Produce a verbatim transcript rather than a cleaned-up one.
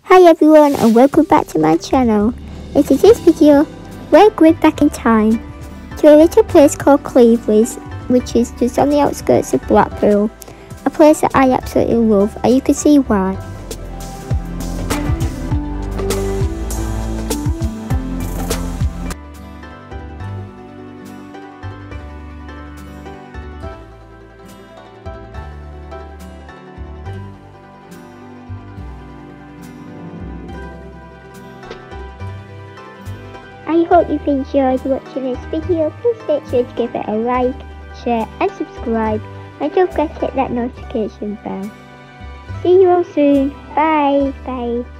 Hi everyone and welcome back to my channel. In today's video, we're going back in time to a little place called Cleveleys, which is just on the outskirts of Blackpool, a place that I absolutely love, and you can see why. I hope you've enjoyed watching this video. Please make sure to give it a like, share and subscribe, and don't forget to hit that notification bell. See you all soon. Bye. Bye.